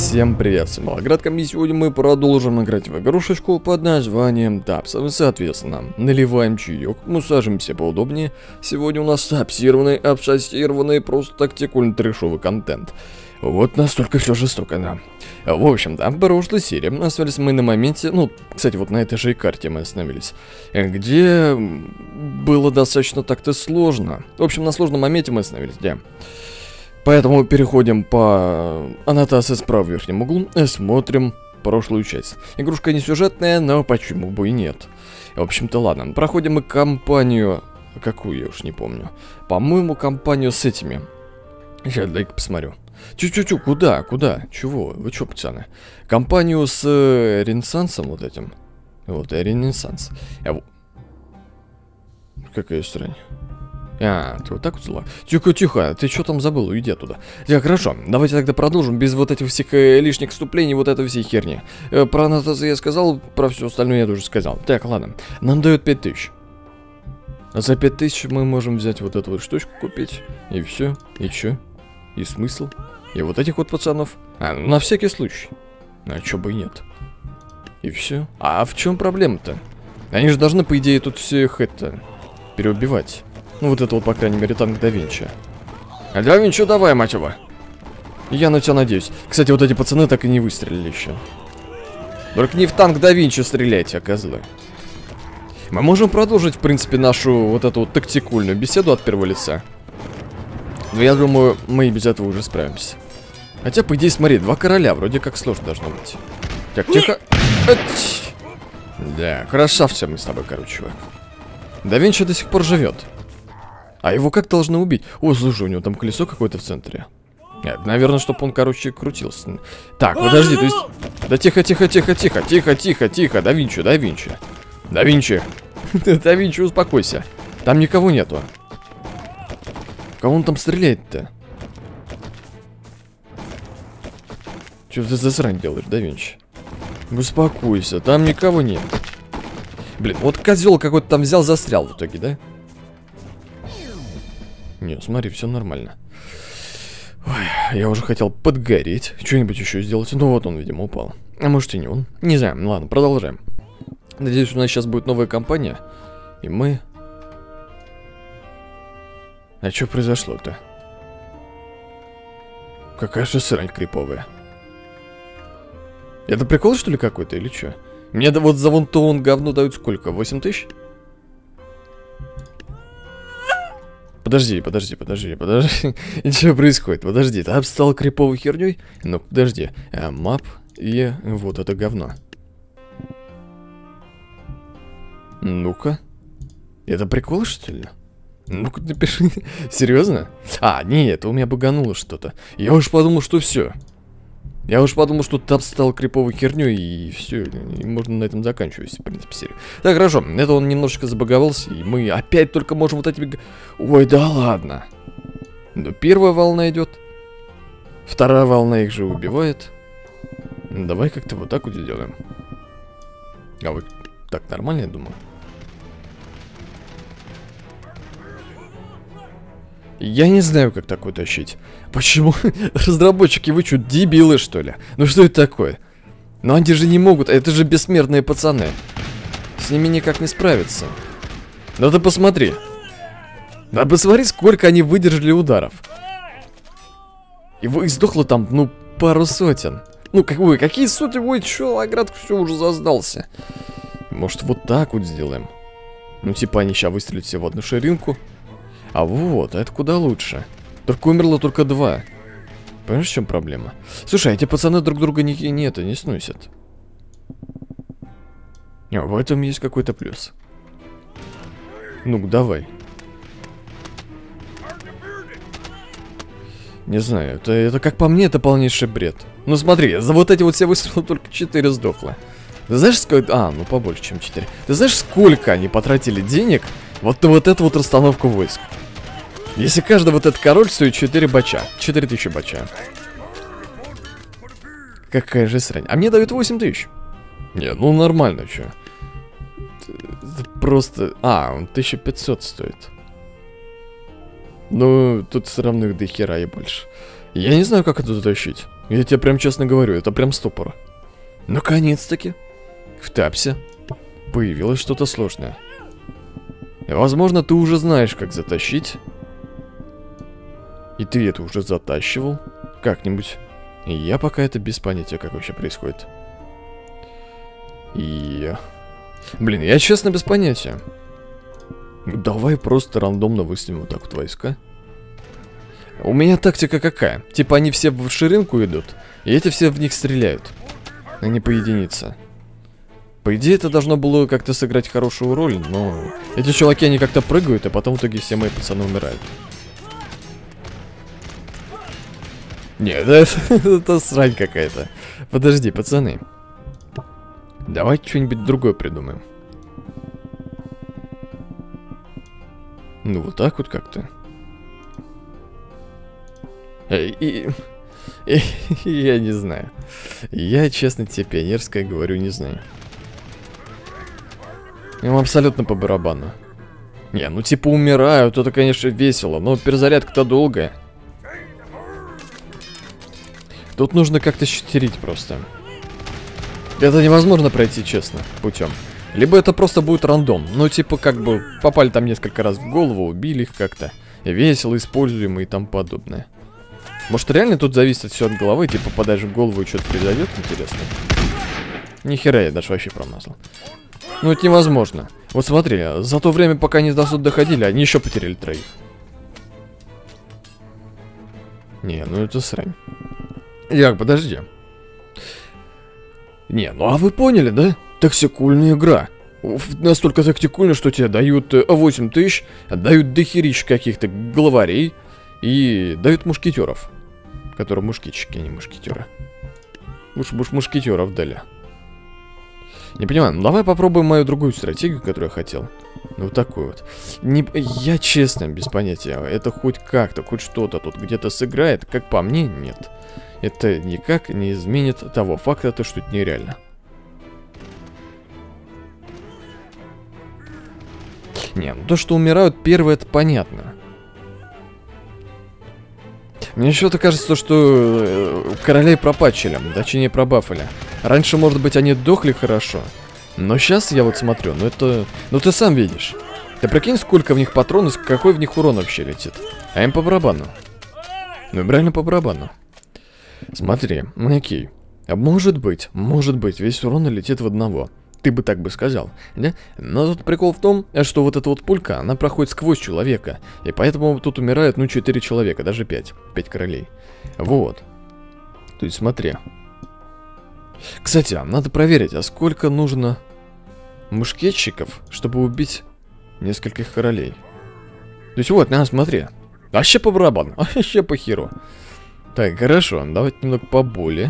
Всем привет, с Малоградком, и сегодня мы продолжим играть в игрушечку под названием Тапс. Соответственно, наливаем чаек, мы сажаемся поудобнее. Сегодня у нас обсассированный, просто тактикульный трешовый контент. Вот настолько все жестоко, да. В общем-то, в прошлой серии остановились мы на моменте, ну, кстати, вот на этой же карте мы остановились, где было достаточно так-то сложно. В общем, на сложном моменте мы остановились, где... Поэтому переходим по аннотации справа в верхнем углу и смотрим прошлую часть. Игрушка не сюжетная, но почему бы и нет. В общем-то, ладно. Проходим мы кампанию... Какую, я уж не помню. По-моему, кампанию с этими. Сейчас, дай-ка посмотрю. Чу-чу-чу, куда? Чего? Вы чё, пацаны? Кампанию с Ренессансом вот этим. Вот, Ренессанс. Какая странь. А, ты вот так вот взяла? Тихо, ты что там забыл? Уйди оттуда. Так, хорошо, давайте тогда продолжим без вот этих всех лишних вступлений, вот этой всей херни. Про аннотацию я сказал, про все остальное я тоже сказал. Так, ладно, нам дают 5000. А за 5000 мы можем взять вот эту вот штучку купить. И все, и чё? И смысл? И вот этих вот пацанов. А, ну, на всякий случай. А чё бы и нет. И все. А в чем проблема-то? Они же должны, по идее, тут всех это... переубивать. Ну вот это вот, по крайней мере, танк да Винчи. А да Винчи, давай, мать его. Я на тебя надеюсь. Кстати, вот эти пацаны так и не выстрелили еще. Только не в танк да Винчи стреляйте, козлы. Мы можем продолжить, в принципе, нашу вот эту вот тактикульную беседу от первого лица. Но я думаю, мы и без этого уже справимся. Хотя, по идее, смотри, два короля, вроде как сложно должно быть. Так, тихо. Да, красавцы мы с тобой, короче, чувак. Да Винчи до сих пор живет. А его как должны убить? О, слушай, у него там колесо какое-то в центре. Нет, наверное, чтобы он, короче, крутился. Так, подожди, то есть... Да тихо, да Винчи. Да Винчи, успокойся. Там никого нету. Кого он там стреляет-то? Что ты за срань делаешь, да Винчи? Успокойся, там никого нет. Блин, вот козел какой-то там взял, застрял в итоге, да? Не, смотри, все нормально. Ой, я уже хотел подгореть, что-нибудь еще сделать. Ну вот он, видимо, упал. А может и не он. Не знаю, ладно, продолжаем. Надеюсь, у нас сейчас будет новая кампания. И мы... А что произошло-то? Какая же срань криповая. Это прикол, что ли, какой-то, или что? Мне да вот за вон то он говно дают сколько? 8000? Подожди. И что происходит? Подожди, ты обстал криповой херней? Ну, подожди. Мап и вот это говно. Ну-ка. Это прикол, что ли? Ну-ка, напиши. Серьезно? А, нет, у меня багануло что-то. Я уж подумал, что все. Я уж подумал, что ты обстал криповой херней, и все, и можно на этом заканчивать, в принципе, серию. Так, хорошо, это он немножечко забаговался, и мы опять только можем вот эти... Ой, да ладно. Ну, первая волна идет. Вторая волна их же убивает. Давай как-то вот так вот сделаем. А вот так нормально, я думаю. Я не знаю, как такое тащить. Почему? Разработчики, вы что, дебилы, что ли? Ну что это такое? Ну они же не могут, это же бессмертные пацаны. С ними никак не справиться. Ну ты посмотри. Да посмотри, сколько они выдержали ударов. И сдохло там, ну, пару сотен. Ну, какие сотни? Ой, чё, Аград все уже заздался. Может, вот так вот сделаем? Ну, типа они сейчас выстрелят все в одну ширинку. А вот, это куда лучше. Только умерло только 2. Понимаешь, в чем проблема? Слушай, эти пацаны друг друга не сносят. А, в этом есть какой-то плюс. Ну-ка, давай. Не знаю, это как по мне, это полнейший бред. Ну смотри, за вот эти вот все выстрелы только 4 сдохло. Ты знаешь, сколько... А, ну побольше, чем 4. Ты знаешь, сколько они потратили денег вот на вот эту вот расстановку войск? Если каждый вот этот король стоит 4 бача. 4000 бача. Какая же срань. А мне дают 8000. Не, ну нормально, чё. Это просто... А, он 1500 стоит. Ну, тут все равно их до хера и больше. Я не знаю, как это затащить. Я тебе прям честно говорю, это прям ступор. Наконец-таки в Тапсе появилось что-то сложное. И, возможно, ты уже знаешь, как затащить. И ты это уже затащивал как-нибудь. И я пока это без понятия, как вообще происходит. И... Блин, я честно без понятия. Давай просто рандомно выставим вот так вот войска. У меня тактика какая? Типа они все в ширинку идут, и эти все в них стреляют. Они по единице. По идее, это должно было как-то сыграть хорошую роль, но... Эти чуваки, они как-то прыгают, а потом в итоге все мои пацаны умирают. Нет, это срань какая-то. Подожди, пацаны. Давайте что-нибудь другое придумаем. Ну, вот так вот как-то. Я не знаю. Я, честно тебе, пионерское говорю, не знаю. Им абсолютно по барабану. Не, ну типа умирают, это, конечно, весело, но перезарядка-то долгая. Тут нужно как-то щитерить просто. Это невозможно пройти, честно, путем. Либо это просто будет рандом. Ну, типа, как бы попали там несколько раз в голову, убили их как-то. Весело, используемо и тому подобное. Может, реально тут зависит все от головы, типа, попадаешь в голову и что-то произойдет, интересно. Нихера я даже вообще промазал. Ну, это невозможно. Вот смотри, за то время, пока они до суда доходили, они еще потеряли 3. Не, ну это срань. Як, подожди. Не, ну а вы поняли, да? Тактикульная игра. Настолько тактикульно, что тебе дают 8000, дают дохерищ каких-то главарей и дают мушкетеров. Которые мушкетчики, а не мушкетеры. Лучше бы уж мушкетеров дали. Не понимаю, ну давай попробуем мою другую стратегию, которую я хотел. Ну вот такую вот. Я честно, без понятия. Это хоть как-то, хоть что-то тут где-то сыграет. Как по мне, нет. Это никак не изменит того факта, что это нереально. Не, ну то, что умирают первые, это понятно. Мне еще-то кажется, что королей пропатчили, точнее пробафали. Раньше, может быть, они дохли хорошо. Но сейчас я вот смотрю, ну это... Ну ты сам видишь. Ты прикинь, сколько в них патронов, какой в них урон вообще летит. А им по барабану. Ну и реально по барабану. Смотри, окей. Может быть, весь урон летит в одного. Ты бы так бы сказал, да? Но тут прикол в том, что вот эта вот пулька, она проходит сквозь человека. И поэтому тут умирают, ну, 4 человека, даже 5. 5 королей. Вот. То есть смотри. Кстати, надо проверить, а сколько нужно мушкетчиков, чтобы убить нескольких королей. То есть вот, смотри. Вообще по барабану, вообще по херу. Так, хорошо, давайте немного поболее.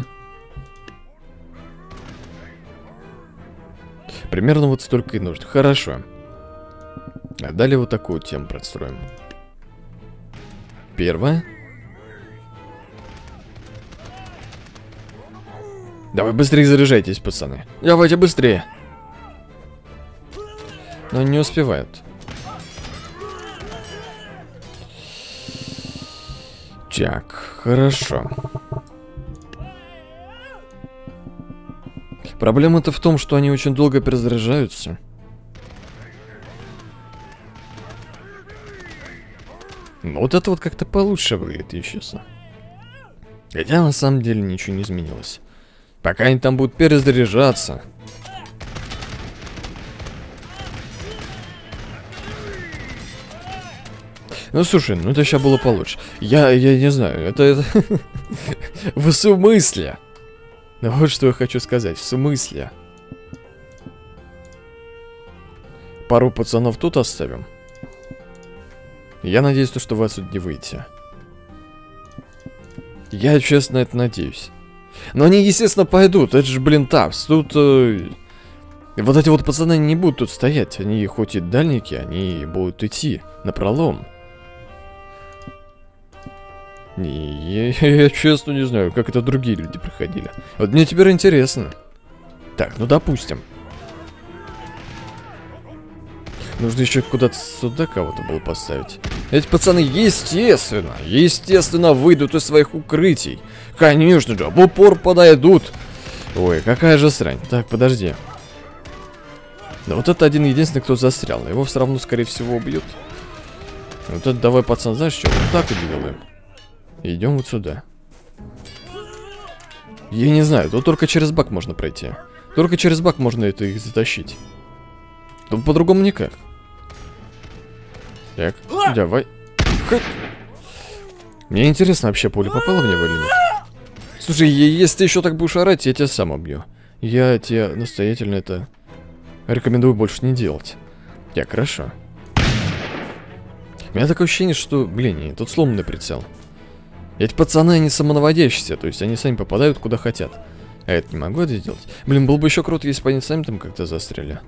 Примерно вот столько и нужно. Хорошо. А далее вот такую тему простроим. Первое. Давай быстрее заряжайтесь, пацаны. Давайте быстрее. Но не успевают. Так, хорошо. Проблема-то в том, что они очень долго перезаряжаются. Но вот это вот как-то получше выглядит, если честно. Хотя на самом деле ничего не изменилось. Пока они там будут перезаряжаться. Ну слушай, ну это сейчас было получше. Я не знаю, это... В смысле? Ну вот что я хочу сказать, в смысле? Пару пацанов тут оставим. Я надеюсь, что вы отсюда не выйдете. Я честно это надеюсь. Но они, естественно, пойдут. Это же, блин, Тапс. Тут... вот эти вот пацаны не будут тут стоять. Они хоть и дальники, они будут идти напролом. Я честно не знаю, как это другие люди проходили. Вот мне теперь интересно. Так, ну допустим. Нужно еще куда-то сюда кого-то было поставить. Эти пацаны, естественно, выйдут из своих укрытий. Конечно же, в упор подойдут. Ой, какая же срань. Так, подожди. Да вот это один единственный, кто застрял. Его все равно, скорее всего, убьют. Вот это давай, пацан, знаешь что? Вот так вот делаем. Идем вот сюда. Я не знаю, тут только через бак можно пройти. Только через бак можно это их затащить. Тут по-другому никак. Так, давай. Ха. Мне интересно, вообще пуля попала в него или нет? Слушай, если ты еще так будешь орать, я тебя сам убью. Я тебе настоятельно это рекомендую больше не делать. Так, хорошо. У меня такое ощущение, что, блин, тут сломанный прицел. Эти пацаны, они самонаводящиеся, то есть они сами попадают куда хотят. А это не могу это сделать. Блин, было бы еще круто, если бы они сами там как-то застряли.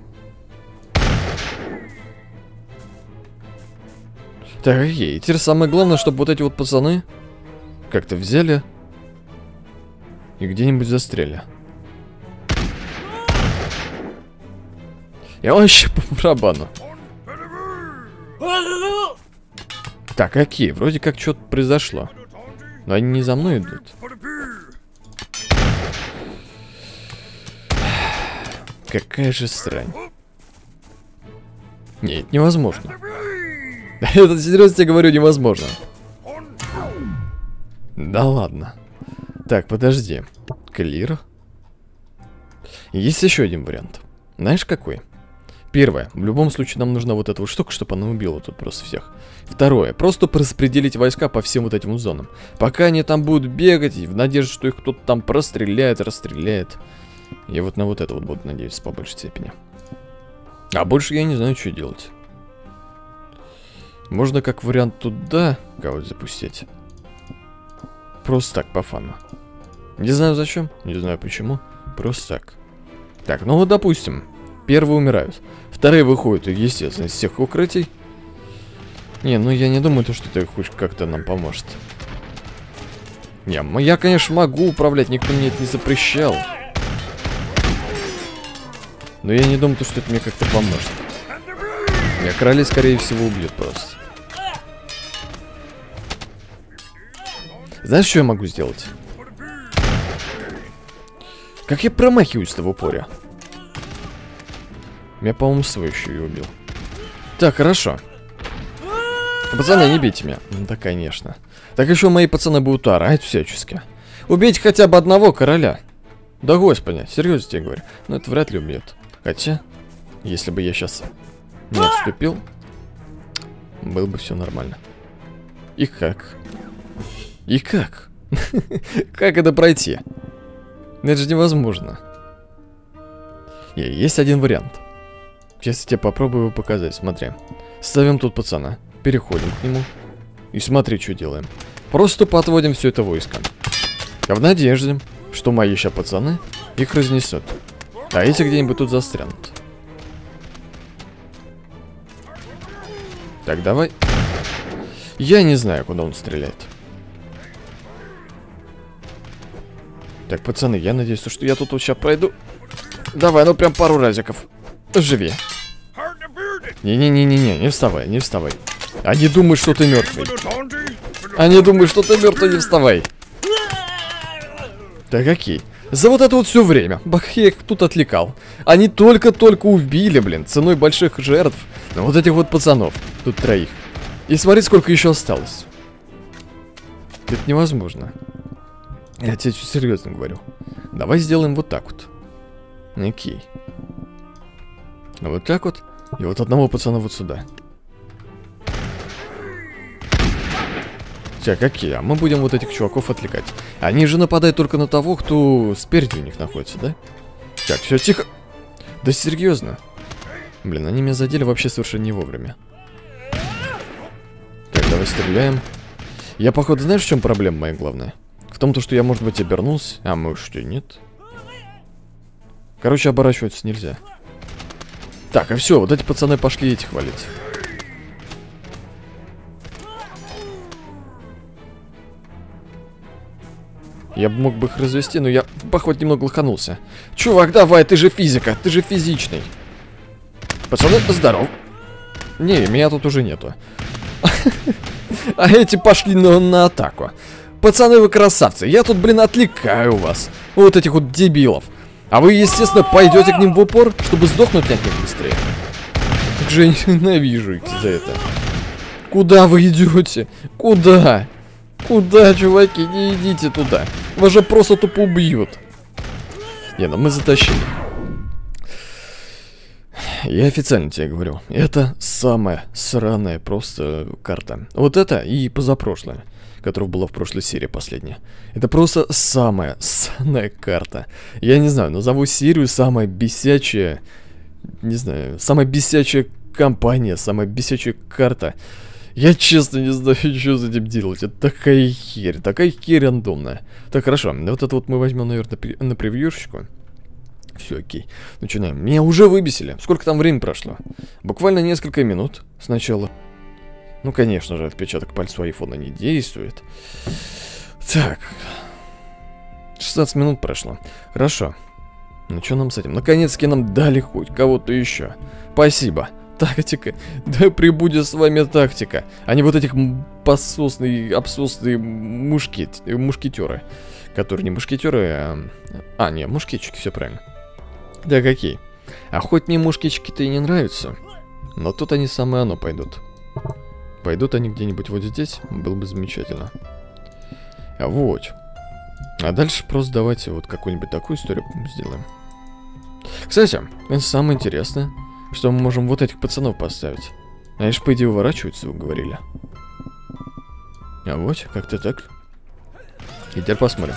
Так, окей. Теперь самое главное, чтобы вот эти вот пацаны как-то взяли и где-нибудь застряли. Я вообще по барабану. Так, окей. Вроде как что-то произошло. Но они не за мной идут. Какая же срань. Нет, невозможно. Это серьезно тебе говорю, невозможно. Да ладно. Так, подожди. Клир. Есть еще один вариант. Знаешь какой? Первое. В любом случае нам нужна вот эта вот штука, чтобы она убила тут просто всех. Второе. Просто распределить войска по всем вот этим зонам. Пока они там будут бегать, в надежде, что их кто-то там расстреляет. Я вот на вот это вот буду надеяться по большей степени. А больше я не знаю, что делать. Можно как вариант туда кого-то запустить. Просто так, по фану. Не знаю зачем, не знаю почему. Просто так. Так, ну вот допустим. Первые умирают. Вторые выходят, естественно, из всех укрытий. Не, ну я не думаю, что это хоть как-то нам поможет. Не, я, конечно, могу управлять, никто мне это не запрещал. Но я не думаю, что это мне как-то поможет. Меня короли, скорее всего, убьют просто. Знаешь, что я могу сделать? Как я промахиваюсь-то в упоре? Меня, по-моему, свой еще и убил. Так, хорошо. Пацаны, не бейте меня. Да, конечно. Так еще мои пацаны будут орать всячески. Убейте хотя бы одного короля. Да господи, серьезно тебе говорю. Но это вряд ли убьет. Хотя, если бы я сейчас не отступил, было бы все нормально. И как? И как? Как это пройти? Это же невозможно. Есть один вариант. Сейчас я тебе попробую его показать. Смотри. Ставим тут пацана. Переходим к нему. И смотри, что делаем. Просто подводим все это войско. В надежде, что мои сейчас пацаны их разнесут. А эти где-нибудь тут застрянут. Так, давай. Я не знаю, куда он стреляет. Так, пацаны, я надеюсь, что я тут вот сейчас пройду. Давай, ну прям пару разиков. Живи. Не-не-не-не-не, не вставай, не вставай. Они думают, что ты мертвый. Они думают, что ты мертвый, не вставай. Так, окей. За вот это вот все время. Бах, я их тут отвлекал. Они только-только убили, блин, ценой больших жертв. Но вот этих вот пацанов. Тут троих. И смотри, сколько еще осталось. Это невозможно. Я тебе серьезно говорю. Давай сделаем вот так вот. Окей. Вот так вот. И вот одного пацана вот сюда. Так, окей, а мы будем вот этих чуваков отвлекать. Они же нападают только на того, кто спереди у них находится, да? Так, все, тихо. Да серьезно. Блин, они меня задели вообще совершенно не вовремя. Так, давай стреляем. Я, походу, знаешь, в чем проблема моя главная? В том, что я, может быть, обернулся. А, может, что, нет? Короче, оборачиваться нельзя. Так, а все, вот эти пацаны пошли этих валить. Я бы мог бы их развести, но я, походу, немного лоханулся. Чувак, давай, ты же физика, ты же физичный. Пацаны, здоров. Не, меня тут уже нету. А эти пошли на атаку. Пацаны, вы красавцы. Я тут, блин, отвлекаю вас. Вот этих вот дебилов. А вы, естественно, пойдете к ним в упор, чтобы сдохнуть от них быстрее. Как же я ненавижу их за это. Куда вы идете? Куда? Куда, чуваки? Не идите туда. Вас же просто тупо убьют. Не, ну мы затащили. Я официально тебе говорю. Это самая сраная просто карта. Вот это и позапрошлая, которая была в прошлой серии последняя. Это просто самая сраная карта. Я не знаю, назову серию самая бесячая... Не знаю, самая бесячая компания, самая бесячая карта. Я честно не знаю, что с этим делать. Это такая херь рандомная. Так, хорошо, вот это вот мы возьмем, наверное, на превьюшечку. Все, окей. Начинаем. Меня уже выбесили. Сколько там времени прошло? Буквально несколько минут сначала. Ну, конечно же, отпечаток пальца у айфона не действует. Так. 16 минут прошло. Хорошо. Ну, что нам с этим? Наконец-таки нам дали хоть кого-то еще. Спасибо. Тактика. Да прибудет с вами тактика. А не вот этих пососные, обсосные мушкетеры. Которые не мушкетеры, а... не, мушкетчики, все правильно. Да какие? А хоть мне мушкетчики-то и не нравятся. Но тут они самое оно пойдут. Пойдут они где-нибудь вот здесь. Было бы замечательно. А вот. А дальше просто давайте вот какую-нибудь такую историю сделаем. Кстати, это самое интересное, что мы можем вот этих пацанов поставить. Они же, по идее, уворачиваются, вы говорили. А вот, как-то так. И теперь посмотрим.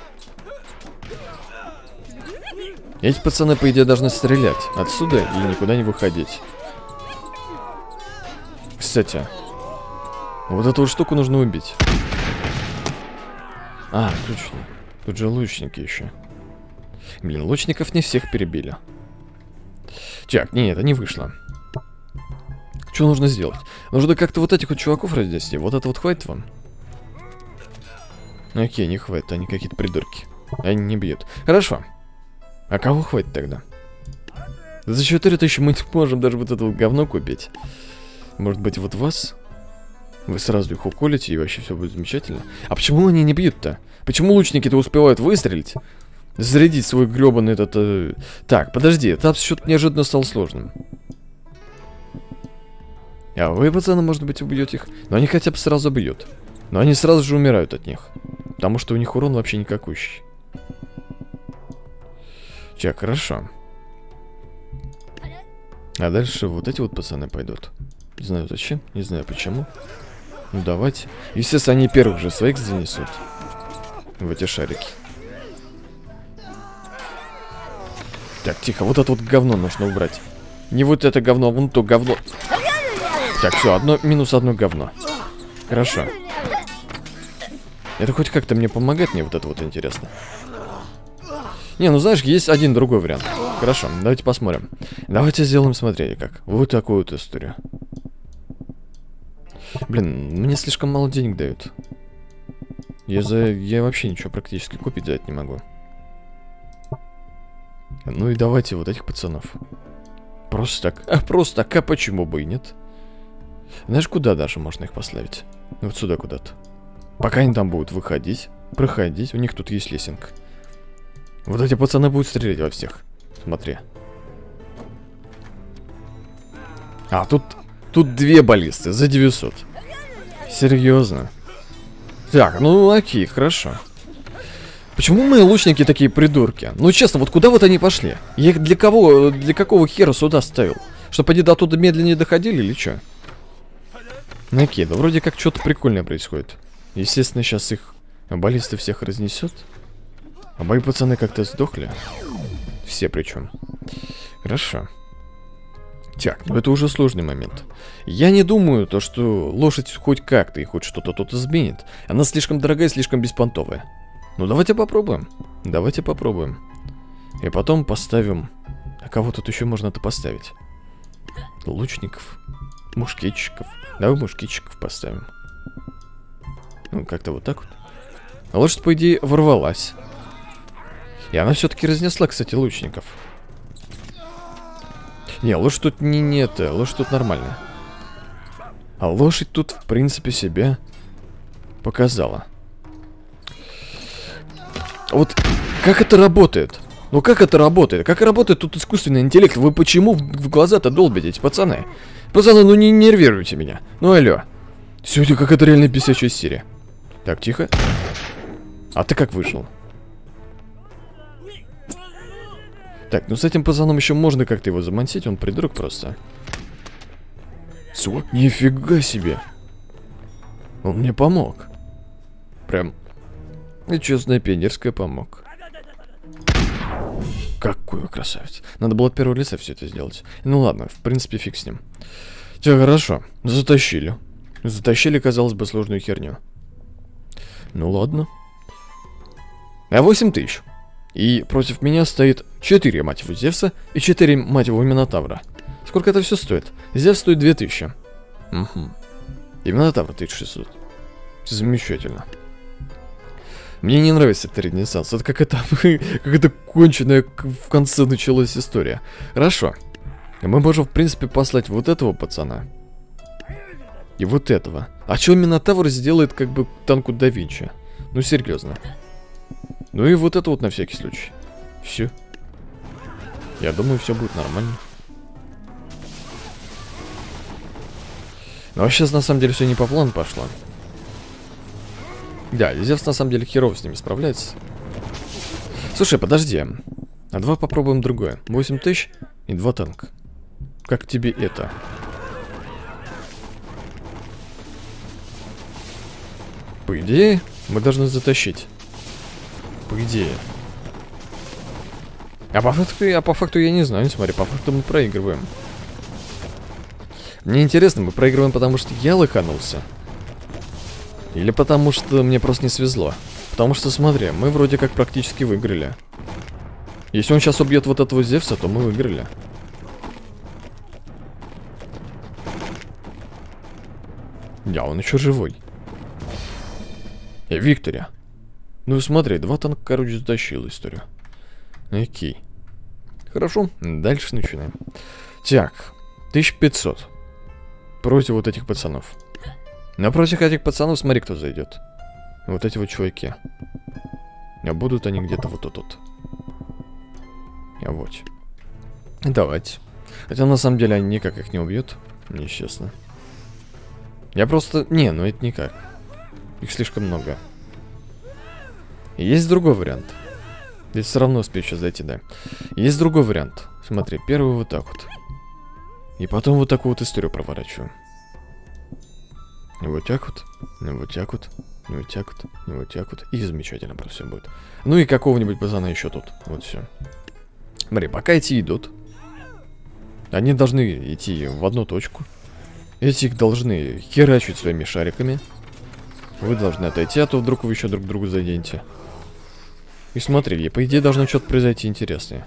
Эти пацаны, по идее, должны стрелять отсюда и никуда не выходить. Кстати, вот эту вот штуку нужно убить. А, точно. Тут же лучники еще. Блин, лучников не всех перебили. Так, нет, это не вышло. Что нужно сделать? Нужно как-то вот этих вот чуваков разнести. Вот это вот хватит вам? Окей, не хватит, они какие-то придурки. Они не бьют. Хорошо. А кого хватит тогда? За 4000 мы не можем даже вот это вот говно купить. Может быть, вот вас? Вы сразу их уколите, и вообще все будет замечательно. А почему они не бьют-то? Почему лучники-то успевают выстрелить? Зарядить свой гребаный этот... Так, подожди, этап что-то неожиданно стал сложным. А вы, пацаны, может быть, убьете их? Но они хотя бы сразу бьют. Но они сразу же умирают от них. Потому что у них урон вообще никакущий. Так, хорошо. А дальше вот эти вот пацаны пойдут. Не знаю зачем, не знаю почему. Ну давайте. Естественно, они первых же своих занесут. В эти шарики. Так, тихо, вот это вот говно нужно убрать. Не вот это говно, а вон то говно. Так, все, минус одно говно. Хорошо. Это хоть как-то мне помогает, мне вот это вот интересно. Не, ну знаешь, есть один другой вариант. Хорошо, давайте посмотрим. Давайте сделаем, смотрите как. Вот такую вот историю. Блин, мне слишком мало денег дают. Я вообще ничего практически купить за это не могу. Ну и давайте вот этих пацанов. Просто так. Просто так, а почему бы и нет? Знаешь, куда даже можно их поставить? Вот сюда куда-то. Пока они там будут выходить, проходить, у них тут есть лесенка. Вот эти пацаны будут стрелять во всех. Смотри. А, тут 2 баллисты за 900. Серьезно. Так, ну окей, хорошо. Почему мои лучники такие придурки? Ну честно, вот куда вот они пошли? Я их для какого хера сюда ставил? Чтобы они до туда медленнее доходили или что? Ну окей, да вроде как что-то прикольное происходит. Естественно, сейчас их баллисты всех разнесет. А мои пацаны как-то сдохли. Все причем. Хорошо. Так, ну это уже сложный момент. Я не думаю, то, что лошадь хоть как-то и хоть что-то тут изменит. Она слишком дорогая, слишком беспонтовая. Ну давайте попробуем. Давайте попробуем. И потом поставим... А кого тут еще можно-то поставить? Лучников. Мушкетчиков. Давай мушкетчиков поставим. Ну, как-то вот так вот. А лошадь, по идее, ворвалась. И она все-таки разнесла, кстати, лучников. Не, лошадь тут лошадь тут нормальная. А лошадь тут, в принципе, себя показала. Вот как это работает? Ну как это работает? Как работает тут искусственный интеллект? Вы почему в глаза-то долбите, пацаны? Пацаны, ну не нервируйте меня. Ну алло. Сегодня какая-то реально бесячая серия. Так, тихо. А ты как вышел? Так, ну с этим пацаном еще можно как-то его замансить, он придурок просто. Нифига себе. Он мне помог. Прям, честно, пионерское помог. Какой красавец. Надо было от первого лица все это сделать. Ну ладно, в принципе, фиг с ним. Все хорошо. Затащили. Затащили, казалось бы, сложную херню. Ну ладно. А 8000. И против меня стоит 4, мать его, Зевса и 4, мать его, Минотавра. Сколько это все стоит? Зевс стоит 2000. Угу. И Минотавр 1600. Замечательно. Мне не нравится этот ренессанс. Это как это конченая в конце началась история. Хорошо. Мы можем, в принципе, послать вот этого пацана. И вот этого. А что Минотавр сделает, как бы, танку да Винчи? Ну, серьезно. Ну и вот это вот на всякий случай. Все. Я думаю, все будет нормально. Ну, а сейчас, на самом деле, все не по плану пошло. Да, Зевс на самом деле херово с ними справляется. Слушай, подожди. А давай попробуем другое. 8000 и 2 танка. Как тебе это? По идее, мы должны затащить. По идее. А по факту я не знаю, смотри, по факту мы проигрываем. Мне интересно, мы проигрываем, потому что я лоханулся? Или потому что мне просто не свезло? Потому что, смотри, мы вроде как практически выиграли. Если он сейчас убьет вот этого Зевса, то мы выиграли. Да, он еще живой. Виктория. Ну смотри, 2 танка, короче, затащил историю. Окей. Хорошо, дальше начинаем. Так, 1500. Против вот этих пацанов. Напротив этих пацанов, смотри, кто зайдет. Вот эти вот чуваки. А будут они где-то вот тут. А вот. Давайте. Хотя на самом деле они никак их не убьют. Нечестно. Я просто... Не, ну это никак. Их слишком много. И есть другой вариант. Ведь все равно успею сейчас зайти, да. Есть другой вариант. Смотри, первый вот так вот. И потом вот такую вот историю проворачиваю. И вот так вот, и вот так вот, и вот так вот, и вот так вот. И замечательно просто все будет. Ну и какого-нибудь пацана еще тут. Вот все. Смотри, пока эти идут. Они должны идти в одну точку. Эти их должны херачить своими шариками. Вы должны отойти, а то вдруг вы еще друг другу заденете. И смотри, по идее должно что-то произойти интересное.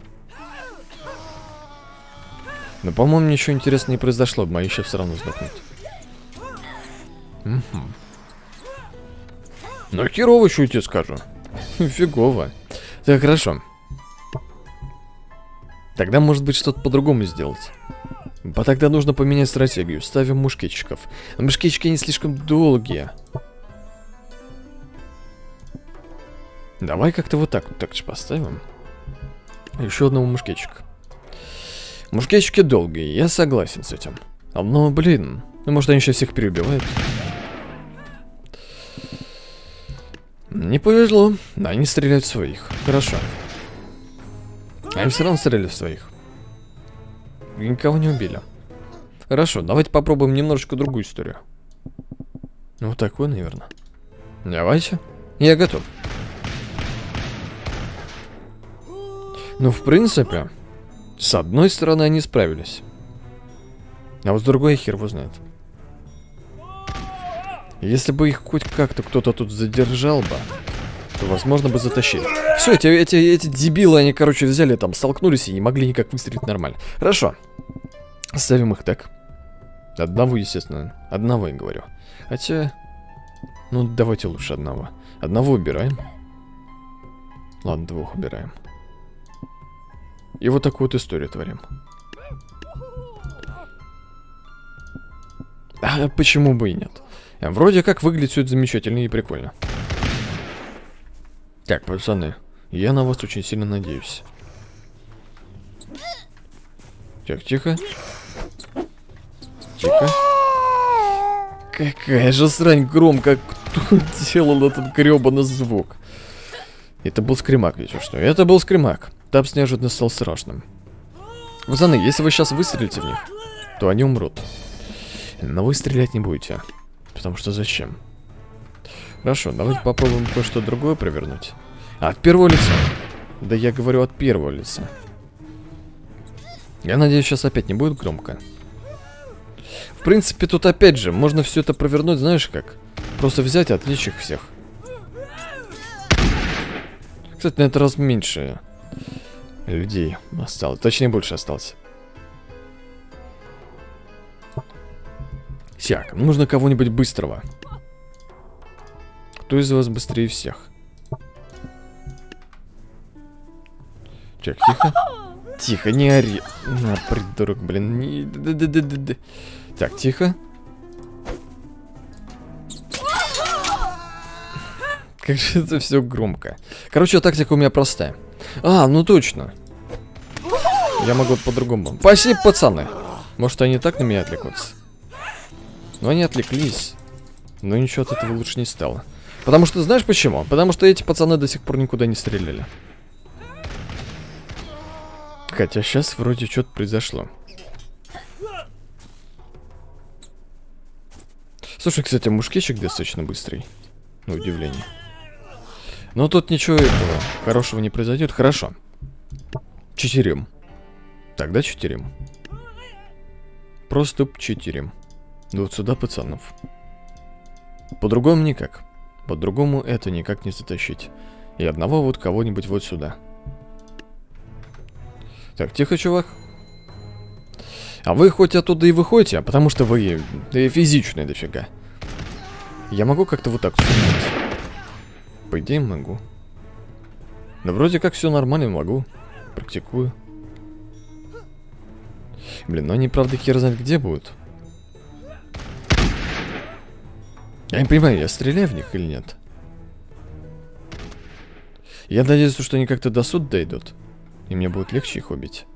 Но, по-моему, ничего интересного не произошло, мои еще все равно сдохнут. Угу. Ну, херово, что я тебе скажу. Фигово. Так, хорошо. Тогда, может быть, что-то по-другому сделать. Тогда нужно поменять стратегию. Ставим мушкетчиков. Но мушкетчики не слишком долгие. Давай как-то вот так вот так же поставим. Еще одного мушкетчика. Мушкетчики долгие, я согласен с этим. Но, блин, ну, может, они сейчас всех переубивают. Не повезло. Да, они стреляют в своих. Хорошо. Они все равно стреляли в своих. Никого не убили. Хорошо, давайте попробуем немножечко другую историю. Вот такой, наверное. Давайте. Я готов. Ну, в принципе, с одной стороны они справились. А вот с другой хер его знает. Если бы их хоть как-то кто-то тут задержал бы, то, возможно, бы затащили. Все, эти дебилы, они, короче, взяли там, столкнулись и не могли никак выстрелить нормально. Хорошо. Ставим их так. Одного, естественно. Одного, я говорю. Хотя... Ну, давайте лучше одного. Одного убираем. Ладно, 2 убираем. И вот такую вот историю творим. А почему бы и нет? Вроде как выглядит все это замечательно и прикольно. Так, пацаны, я на вас очень сильно надеюсь. Так, тихо. Тихо. Какая же срань громко, кто делал этот гребаный звук. Это был скримак, если что. Это был скримак. Тапс неожиданно стал страшным. Пацаны, если вы сейчас выстрелите в них, то они умрут. Но вы стрелять не будете. Потому что зачем? Хорошо, давайте попробуем кое-что другое провернуть. От первого лица. Да я говорю от первого лица. Я надеюсь, сейчас опять не будет громко. В принципе, тут опять же, можно все это провернуть, знаешь как? Просто взять и отвлечь их всех. Кстати, на этот раз меньше людей осталось. Точнее, больше осталось. Так, нужно кого-нибудь быстрого. Кто из вас быстрее всех? Так, тихо. Тихо, не ори. На, придурок, блин. Не... Так, тихо. Как же это все громко. Короче, тактика у меня простая. А, ну точно. Я могу по-другому. Спасибо, пацаны. Может, они так на меня отвлекутся? Но они отвлеклись. Но ничего от этого лучше не стало. Потому что, знаешь почему? Потому что эти пацаны до сих пор никуда не стреляли. Хотя сейчас вроде что-то произошло. Слушай, кстати, мушкетчик достаточно быстрый. На удивление. Но тут ничего этого хорошего не произойдет. Хорошо. Читерим. Тогда читерим. Просто читерим. Вот сюда пацанов. По-другому никак. По-другому это никак не затащить. И одного вот кого-нибудь вот сюда. Так, тихо, чувак. А вы хоть оттуда и выходите, потому что вы физичные дофига. Я могу как-то вот так сунуть? По идее могу. Но вроде как все нормально, могу. Практикую. Блин, но они, правда, хер знает где будут. Я не понимаю, я стреляю в них или нет? Я надеюсь, что они как-то до суда дойдут. И мне будет легче их убить.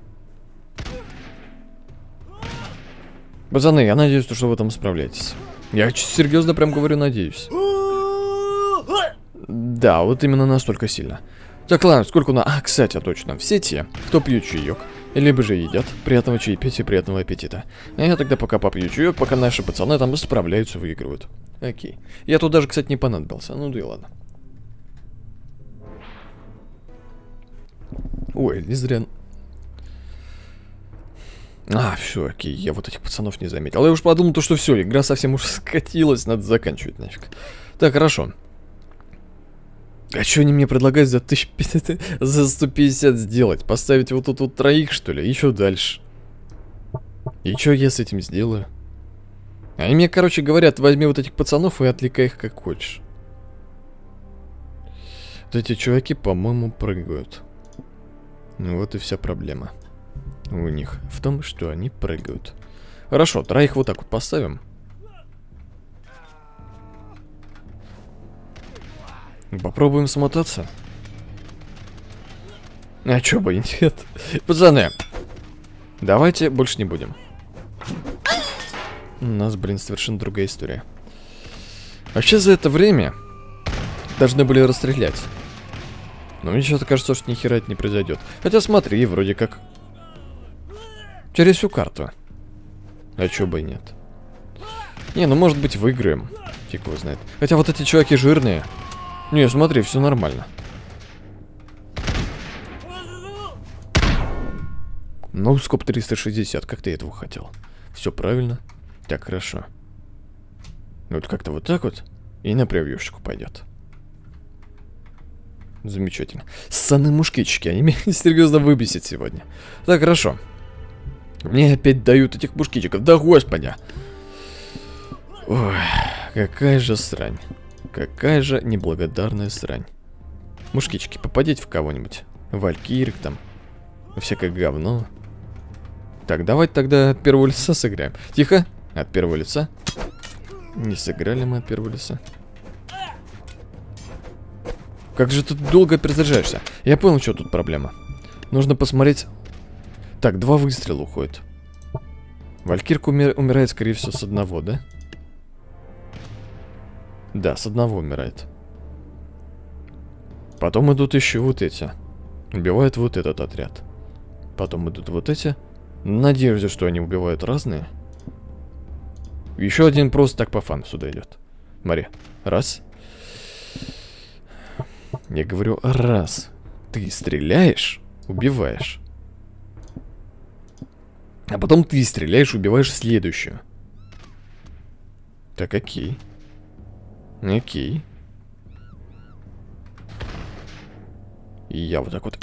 Пацаны, я надеюсь, что вы там справляетесь. Я серьезно прям говорю, надеюсь. Да, вот именно настолько сильно. Так, ладно, сколько у нас... А, кстати, точно. Все те, кто пьют чаек, либо же едят. Приятного чаепития, приятного аппетита. А я тогда пока попью чаек, пока наши пацаны там справляются, выигрывают. Окей. Я тут даже, кстати, не понадобился. Ну да и ладно. Ой, не зря... А, все, окей, я вот этих пацанов не заметил. Я уж подумал, что все, игра совсем уж скатилась, надо заканчивать нафиг. Так, хорошо. А что они мне предлагают за 1500, за 150 сделать? Поставить вот тут вот троих, что ли? Еще дальше. И что я с этим сделаю? Они мне, короче, говорят, возьми вот этих пацанов и отвлекай их как хочешь. Вот эти чуваки, по-моему, прыгают. Ну вот и вся проблема у них в том, что они прыгают. Хорошо, троих вот так вот поставим. Попробуем смотаться. А чё бы и нет. Пацаны, давайте больше не будем. У нас, блин, совершенно другая история. Вообще за это время должны были расстрелять. Но мне что-то кажется, что ни хера это не произойдет. Хотя смотри, вроде как через всю карту. А чё бы и нет. Не, ну может быть выиграем. Фиг его знает. Хотя вот эти чуваки жирные. Не, смотри, все нормально. Ну, скоп 360, как ты этого хотел? Все правильно. Так, хорошо. Вот как-то вот так вот. И на превьюшечку пойдет. Замечательно. Ссаные мушкетчики, они меня серьезно выбесят сегодня. Так, хорошо. Мне опять дают этих мушкетчиков. Да господи. Ой, какая же срань. Какая же неблагодарная срань. Мушкетчики, попадите в кого-нибудь. Валькирик там. Всякое говно. Так, давайте тогда от первого лица сыграем. Тихо. От первого лица. Не сыграли мы от первого лица. Как же ты долго перезаряжаешься? Я понял, что тут проблема. Нужно посмотреть. Так, 2 выстрела уходит. Валькирка умирает, скорее всего, с одного, да? Да, с одного умирает. Потом идут еще вот эти. Убивают вот этот отряд. Потом идут вот эти. Надеюсь, что они убивают разные. Еще один просто так по фану сюда идет. Смотри. Раз. Я говорю, раз. Ты стреляешь, убиваешь. А потом ты стреляешь, убиваешь следующую. Так, окей. Окей. И я вот так вот.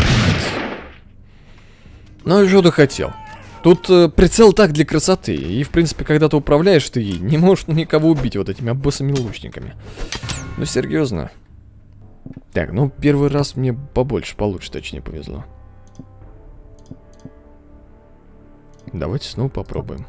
Ну, что ты хотел? Тут прицел так для красоты. И, в принципе, когда ты управляешь, ты не можешь никого убить вот этими обоссами лучниками. Ну, серьезно. Так, ну, первый раз мне побольше, получше, точнее, повезло. Давайте снова попробуем.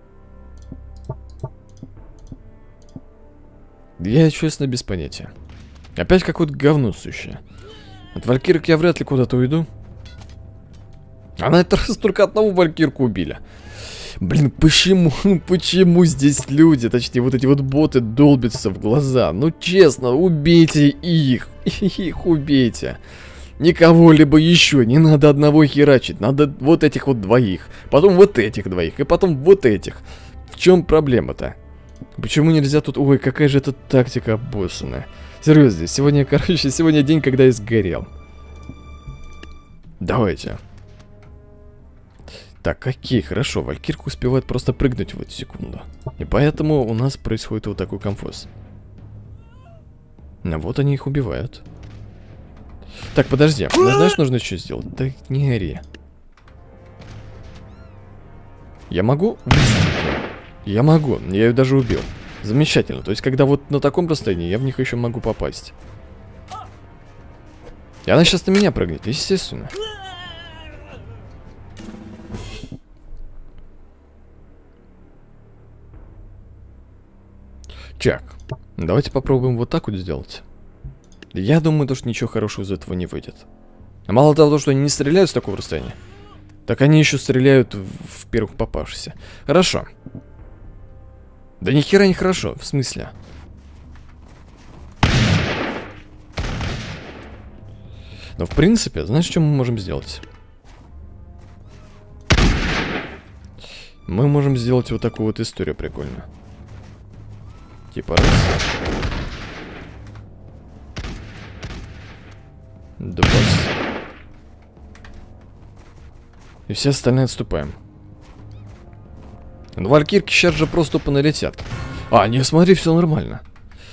Я, честно, без понятия. Опять какое-то говно сущее. От валькирок я вряд ли куда-то уйду. А на этот раз только одного валькирку убили. Блин, почему здесь люди, точнее, вот эти вот боты долбятся в глаза? Ну, честно, убейте их. Их убейте. Никого либо еще, не надо одного херачить. Надо вот этих вот двоих. Потом вот этих двоих. И потом вот этих. В чем проблема-то? Почему нельзя тут... Ой, какая же это тактика обоссанная. Серьезно, сегодня, короче, сегодня день, когда я сгорел. Давайте. Так, окей, хорошо. Валькирка успевает просто прыгнуть в эту секунду. И поэтому у нас происходит вот такой конфуз. А вот они их убивают. Так, подожди. Знаешь, нужно что сделать? Да не ори. Я могу? Я могу. Я ее даже убил. Замечательно. То есть, когда вот на таком расстоянии, я в них еще могу попасть. И она сейчас на меня прыгнет, естественно. Так, давайте попробуем вот так вот сделать. Я думаю, то, что ничего хорошего из этого не выйдет. А мало того, что они не стреляют с такого расстояния, так они еще стреляют в первых попавшихся. Хорошо. Да ни хера не хорошо, в смысле? Но в принципе, знаешь, что мы можем сделать? Мы можем сделать вот такую вот историю прикольную. Типа раз. Два. И все остальные отступаем. Ну, валькирки сейчас же просто поналетят. А, не, смотри, все нормально.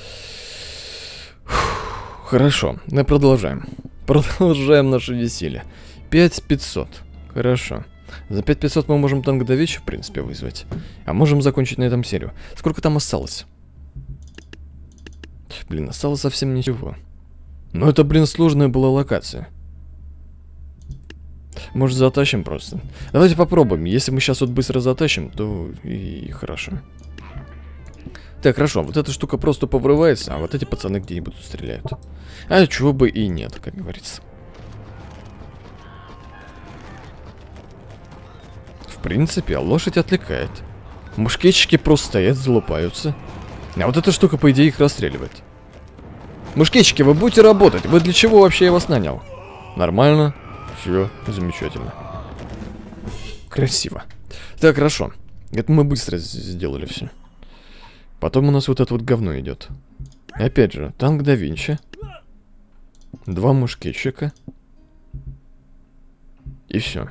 Фух, хорошо, мы продолжаем. Продолжаем наше веселье. 5500. Хорошо. За 5500 мы можем танк до вечера, в принципе, вызвать. А можем закончить на этом серию. Сколько там осталось? Блин, осталось совсем ничего. Но это, блин, сложная была локация. Может, затащим просто. Давайте попробуем. Если мы сейчас вот быстро затащим, то и хорошо. Так, хорошо. Вот эта штука просто поврывается, а вот эти пацаны где-нибудь стреляют. А чего бы и нет, как говорится. В принципе, лошадь отвлекает. Мушкетчики просто стоят, залупаются. А вот эта штука, по идее, их расстреливает. Мушкетчики, вы будете работать. Вы для чего вообще я вас нанял? Нормально. Все, замечательно. Красиво. Так, хорошо. Это мы быстро сделали все. Потом у нас вот это вот говно идет. Опять же, танк да Винчи. 2 мушкетчика. И все.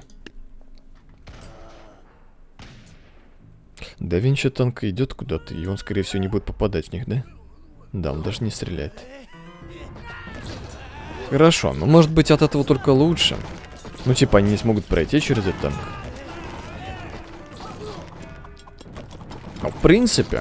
Да Винчи танк идет куда-то, и он, скорее всего, не будет попадать в них, да? Да, он даже не стреляет. Хорошо, но может быть от этого только лучше. Ну типа они не смогут пройти через этот танк. А в принципе,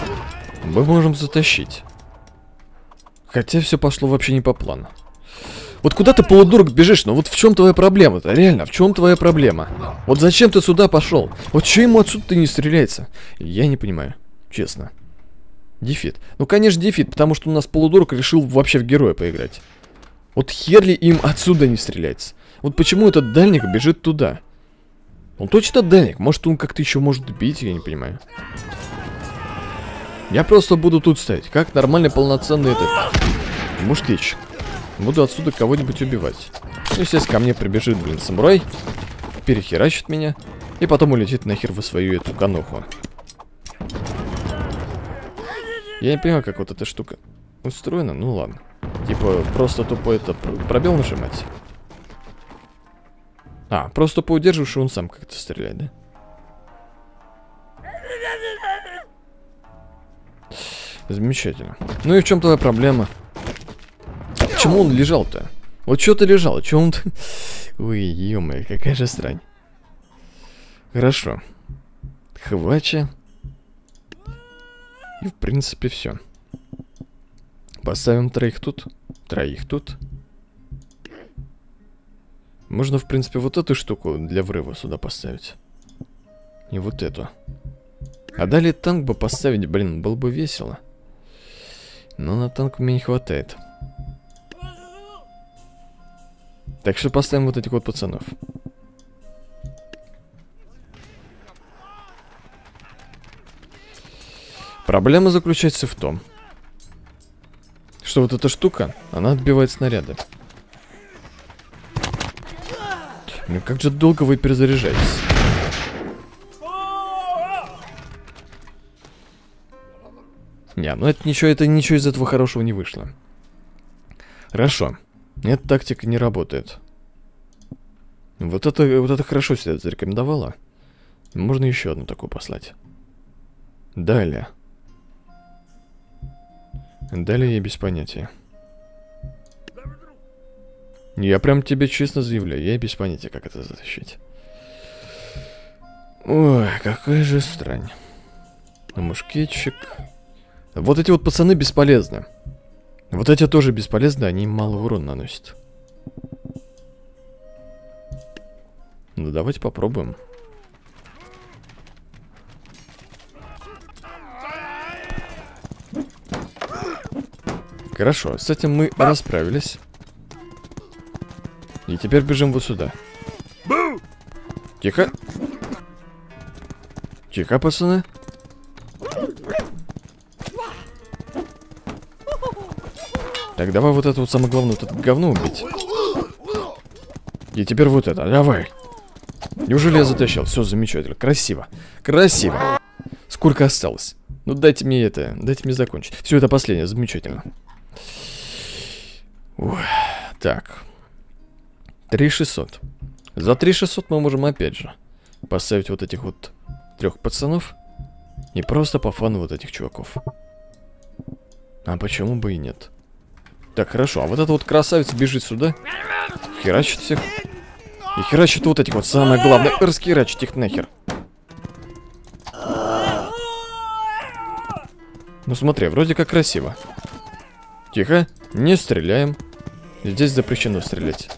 мы можем затащить. Хотя все пошло вообще не по плану. Вот куда ты, полудурок, бежишь? Ну вот в чем твоя проблема-то? Реально, в чем твоя проблема? Вот зачем ты сюда пошел? Вот че ему отсюда-то не стреляется? Я не понимаю, честно. Дефит. Ну, конечно, дефит, потому что у нас полудурок решил вообще в героя поиграть. Вот хер ли им отсюда не стреляется? Вот почему этот дальник бежит туда? Он точно дальник. Может, он как-то еще может бить, я не понимаю. Я просто буду тут стоять, как нормальный полноценный этот мушкетчик. Буду отсюда кого-нибудь убивать. Ну, естественно, ко мне прибежит, блин, самурай, перехерачит меня, и потом улетит нахер во свою эту каноху. Я не понимаю, как вот эта штука устроена, ну ладно. Типа, просто тупо это пробел нажимать. А, просто тупо удерживаешь, и он сам как-то стреляет, да? Замечательно. Ну и в чем твоя проблема? Почему он лежал-то? Вот что ты лежал? Че он... Ой, ё-моё, какая же срань. Хорошо. Хвача. И в принципе все. Поставим троих тут. Можно в принципе вот эту штуку для врыва сюда поставить. И вот эту. А далее танк бы поставить, блин, было бы весело. Но на танк мне не хватает. Так что поставим вот этих вот пацанов. Проблема заключается в том, что вот эта штука, она отбивает снаряды. Ну как же долго вы перезаряжаетесь? Не, ну это ничего из этого хорошего не вышло. Хорошо. Эта тактика не работает. Вот это хорошо себя зарекомендовало. Можно еще одну такую послать. Далее я без понятия. Я прям тебе честно заявляю, я без понятия, как это затащить. Ой, какая же срань. Мушкетчик. Вот эти вот пацаны бесполезны. Вот эти тоже бесполезны, они мало урона наносят. Ну давайте попробуем. Хорошо, с этим мы расправились. И теперь бежим вот сюда. Тихо. Тихо, пацаны. Так, давай вот это вот самое главное, вот это говно убить. И теперь вот это, давай. Неужели я затащил? Все замечательно, красиво. Красиво. Сколько осталось? Ну дайте мне это, дайте мне закончить. Все, это последнее, замечательно. Ой, так. 3600. За 3600 мы можем опять же поставить вот этих вот 3 пацанов. И просто по фану вот этих чуваков. А почему бы и нет? Так, хорошо, а вот эта вот красавица бежит сюда. Херачит всех. И херачит вот этих вот, самое главное, раскерачить их нахер. Ну смотри, вроде как красиво. Тихо, не стреляем. Здесь запрещено стрелять.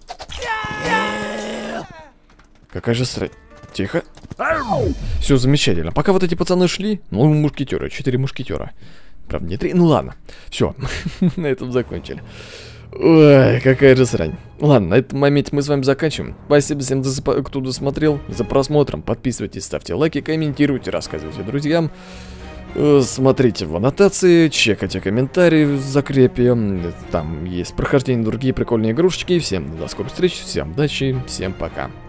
Какая же срань. Тихо. Все замечательно. Пока вот эти пацаны шли, ну, мушкетеры, 4 мушкетера. Правда, не 3, ну ладно. Все, на этом закончили. Ой, какая же срань. Ладно, на этом моменте мы с вами заканчиваем. Спасибо всем, кто досмотрел, за просмотром. Подписывайтесь, ставьте лайки, комментируйте, рассказывайте друзьям. Смотрите в аннотации, чекайте комментарии в закрепе. Там есть прохождение, другие прикольные игрушечки. Всем до скорых встреч, всем удачи, всем пока.